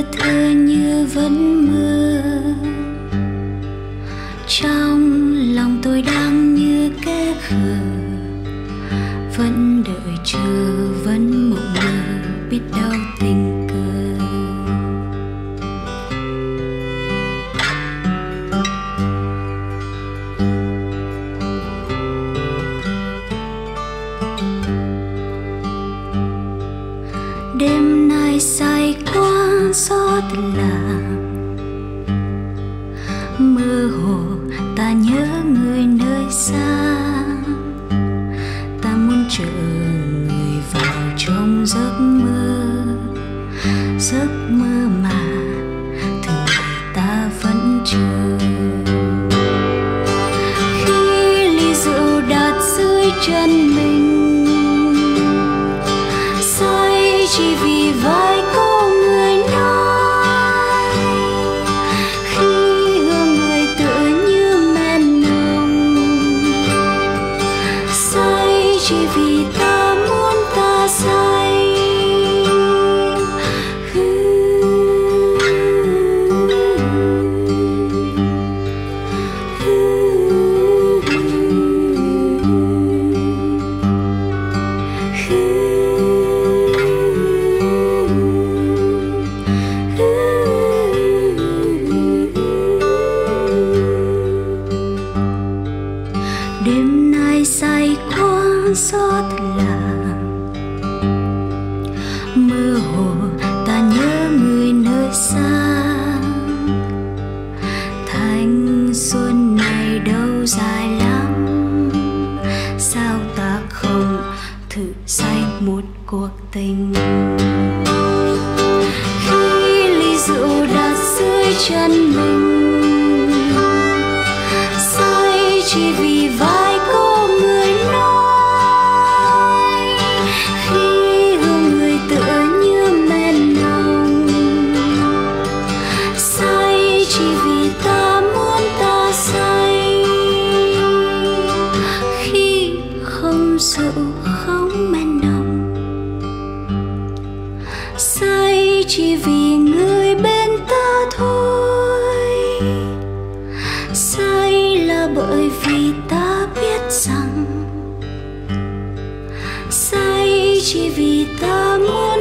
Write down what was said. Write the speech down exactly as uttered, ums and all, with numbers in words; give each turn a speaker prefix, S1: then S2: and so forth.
S1: lơ thơ như vẫn mơ, trong lòng tôi đang như kẻ khờ, vẫn đợi chờ, vẫn mộng mơ, biết đâu tình cờ. Đêm nay say quá gió tình làng, mơ hồ ta nhớ người nơi xa, ta muốn chờ người vào trong giấc mơ, giấc mơ mà thường ngày ta vẫn chờ. Khi ly rượu đặt dưới chân mình, say chỉ vì vai có người nói, khi hương người tựa như men nồng, say chỉ vì ta muốn ta say. Đêm nay say quá gió thật lạ, mơ hồ ta nhớ người nơi xa, thanh xuân này đâu dài lắm, sao ta không thử say một cuộc tình. Khi ly rượu đặt dưới chân mình, say chỉ vì vai có người nói, khi hương người tựa như men nồng, say chỉ vì ta muốn ta say. Khi không rượu không men nồng, say chỉ vì người bên ta thôi, say là bởi vì ta biết rằng, say chỉ vì ta muốn